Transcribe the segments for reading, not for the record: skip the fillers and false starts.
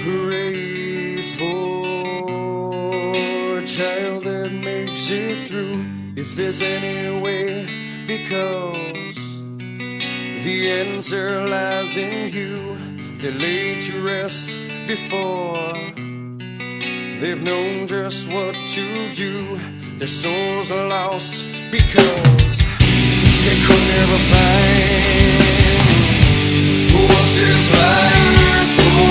Hooray for a child that makes it through, if there's any way, because the answer lies in you. They're laid to rest before they've known just what to do. Their souls are lost because they could never find what's this life for.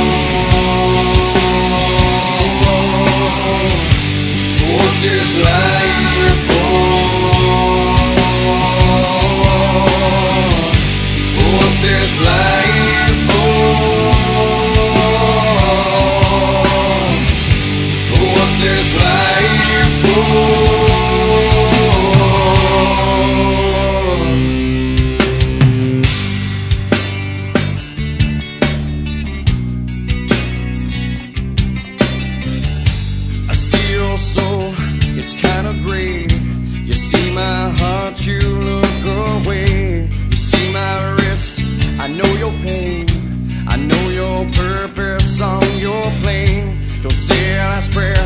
What's this life for? What's this life for? What's this life for? I see your soul, it's kinda gray. You see my heart, you look away. You see my wrist, I know your pain. I know your purpose on your plane. Don't say a last prayer